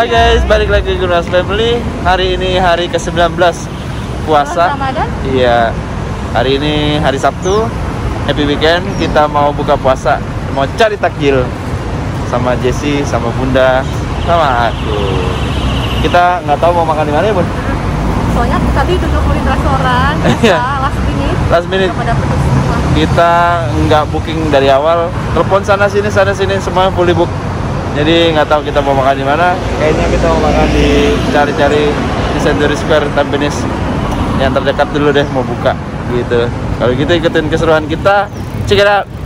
Hai guys, balik lagi ke Gunas Family. Hari ini hari ke-19 puasa. Ramadan? Iya. Hari ini hari Sabtu. Happy weekend. Kita mau buka puasa. Mau cari takjil sama Jessie, sama Bunda, sama aku. Kita nggak tahu mau makan di mana ya, Bun? Soalnya tadi duduk di restoran, Iya. last minute. Last minute. Dapat semua. Kita nggak booking dari awal. Telepon sana sini semua fully book. Jadi nggak tahu kita mau makan di mana. Kayaknya kita mau makan di cari-cari di Century Square Tampines yang terdekat dulu deh, mau buka gitu. Kalau gitu ikutin keseruan kita. Check it out.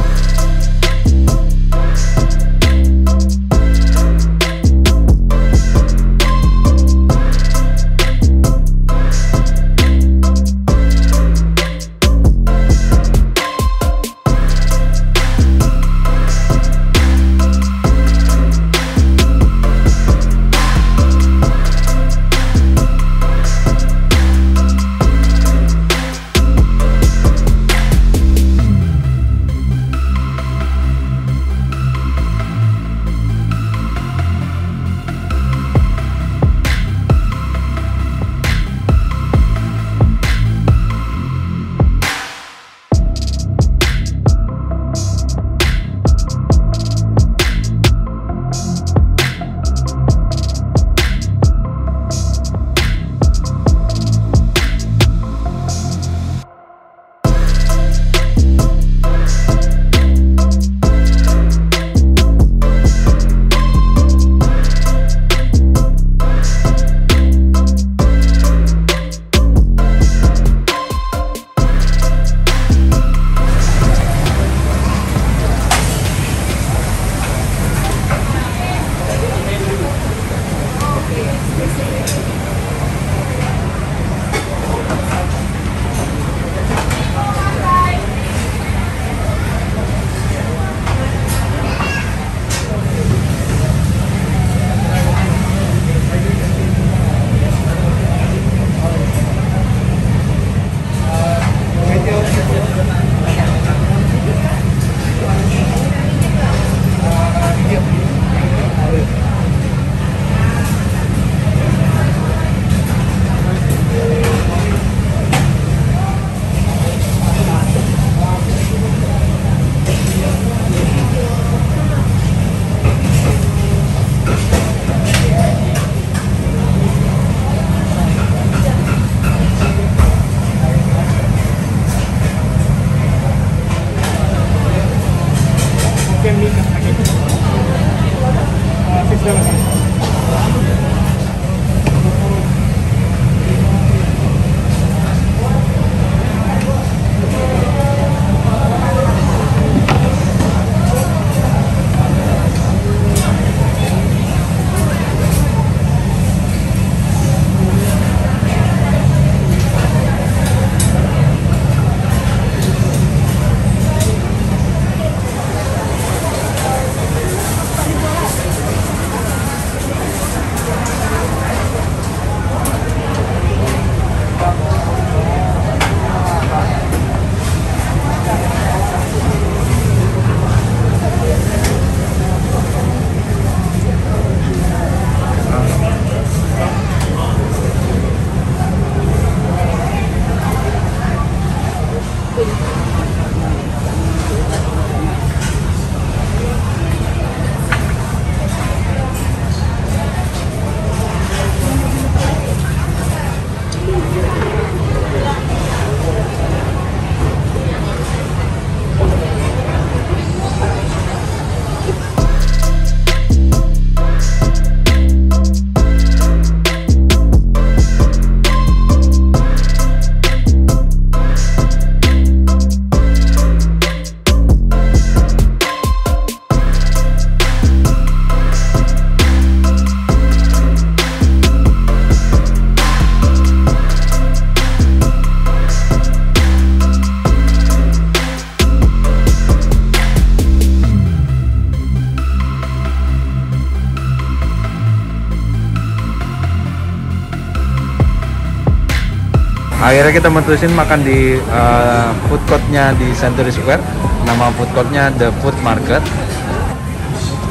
Akhirnya kita mutusin makan di food courtnya di Century Square. Nama food courtnya The Food Market.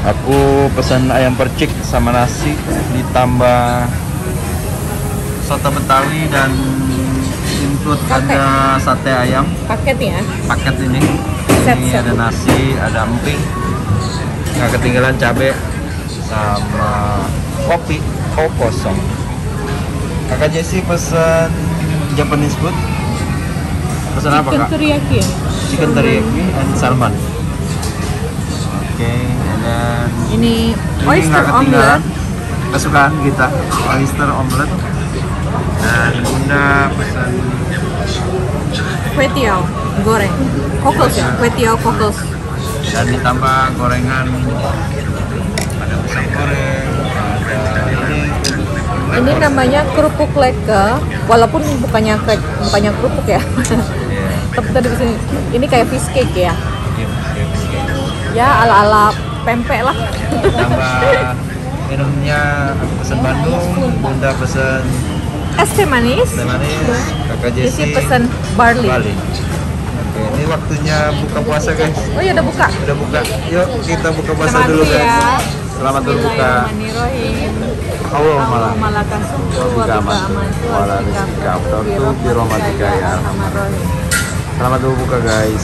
Aku pesan ayam percik sama nasi ditambah soto Betawi dan include ada sate ayam Paket ya? paket ini. Ini ada nasi, ada emping, nggak ketinggalan cabe sama kopi kosong. Kakak Jessie pesan Japanese food. Pesan apa kak? Chicken teriyaki ya? Chicken teriyaki and salmon. Oke, dan Ini ini oyster nggak ketinggalan omelet. kesukaan kita, oyster omelet. Dan Bunda pesan Kue tiao goreng. Kokos ya? Kue tiao kokos. dan ditambah gorengan, ada pisang goreng, ada Ini namanya kerupuk leke, walaupun bukannya kerupuk ya. Tapi tadi di sini ini kayak fish cake ya. Ya ala-ala pempek lah. tambah minumnya. Aku pesan Bandung, Bunda pesan Es teh manis. teh manis, kakak Jessie Jessie pesan barley. Bali. Oke, ini waktunya buka puasa guys. Oh iya udah buka. Udah buka, yuk kita buka puasa Selamat dulu guys. ya. Selamat berbuka. Bismillahirrahmanirrahim. Allah Malaka suku wa bika amantu wa bika Tuh di romatika ya. Selamat berbuka guys.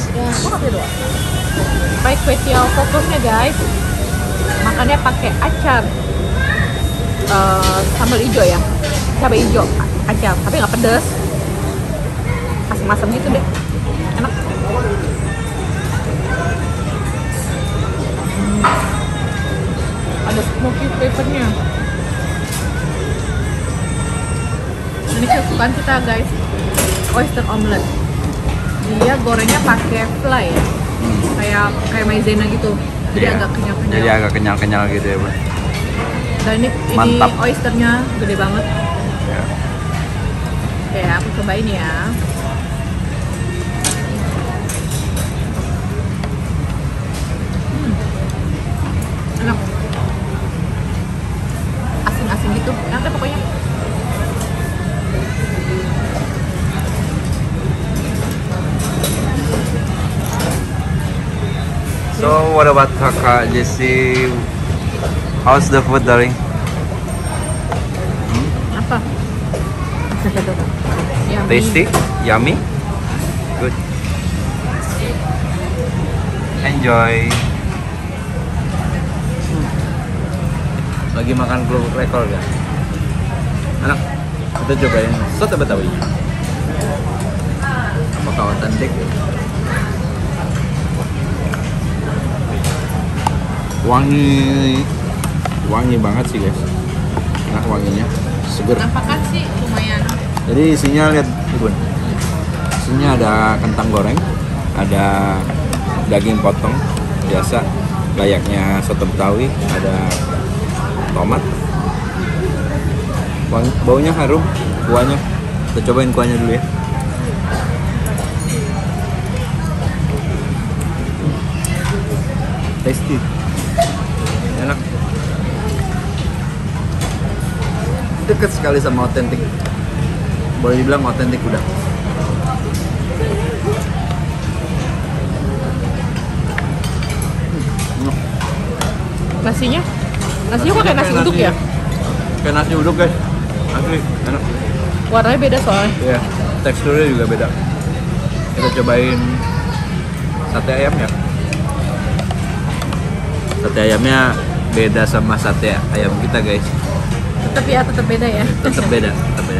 Baik kue tiao kokosnya guys. Makannya pakai acar sambal hijau ya, cabai hijau acar, tapi nggak pedas, asam-asam gitu deh, enak. Ada smoky flavornya. Ini kesukaan kita guys, oyster omelet. Dia gorengnya pakai fly ya, kayak maizena gitu. Jadi Iya. agak kenyal-kenyal. Jadi agak kenyal-kenyal gitu ya, Bu. Dan ini Mantap. oysternya gede banget. Ya. Oke, aku cobain ya. Enak. Asin-asin gitu. Enak deh pokoknya. So what about kakak Jessie? How's the food, darling? Apa? Yummy. Tasty? Yummy? Good. Enjoy. Lagi makan kerupuk lekol ya? Enak. Kita cobain soto Betawi. Apakah otentik? Wangi banget sih guys. Enak wanginya, seger. Penampakan sih lumayan. Jadi isinya lihat Bun. Isinya ada kentang goreng, ada daging potong biasa layaknya soto Betawi, ada tomat. Baunya harum, kuahnya. Kita cobain kuahnya dulu ya. Tasty. Enak. Dekat sekali sama otentik. Boleh dibilang otentik udah. Nasinya kok kayak nasi uduk ya? Kayak nasi uduk guys. Asli, enak. Warnanya beda soalnya. Iya, teksturnya juga beda. Kita cobain sate ayam ya. Sate ayamnya beda sama sate ayam kita guys. Tetap beda ya. Tetap beda, tetap beda.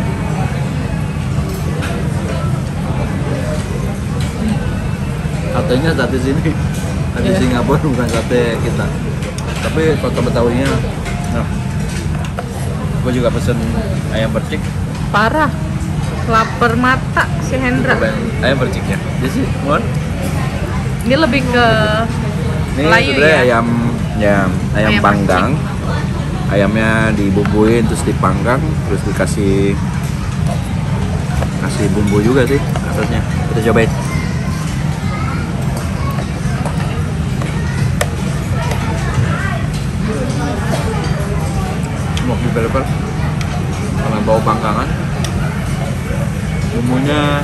Satenya sate sini, sate Iya. Singapura bukan sate kita. Tapi soto Betawinya, nah, gue juga pesen ayam percik. Parah. Lapar mata si Hendra. Cobain ayam perciknya. Jadi sih, Mon. Ini lebih ke Ini Melayu sebenarnya ya? ayam Ayam panggang. Ayamnya dibumbuin terus dipanggang, terus kasih bumbu juga sih atasnya. Kita cobain. Smoky pepper sama bau panggangan. Bumbunya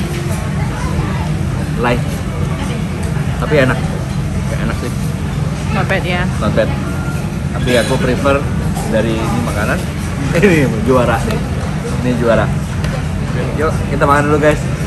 light, tapi enak. Enak sih. Not bad ya. Not bad. Tapi aku prefer dari ini makanan. Ini juara nih. Ini juara. Yuk kita makan dulu guys.